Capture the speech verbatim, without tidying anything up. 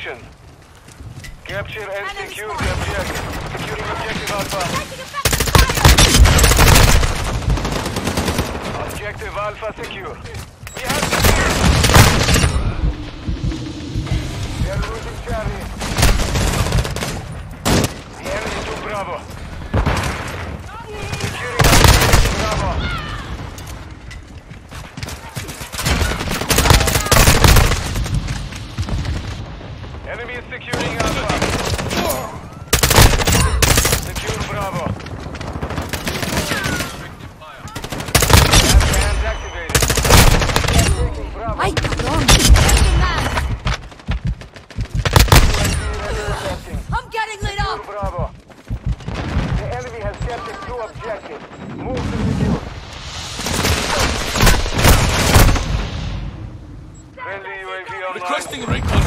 position. Capture and secure the objective. Securing objective Alpha. Objective Alpha secure. We have secure. We are losing Charlie. The enemy took Bravo. Securing objective Bravo. Enemy is securing Alpha. Secure Bravo. Hands activated. Bravo. Ay, cabrón. I'm getting lit up. Bravo. The enemy has captured two objectives. Move to secure. Friendly U A V online. Requesting recon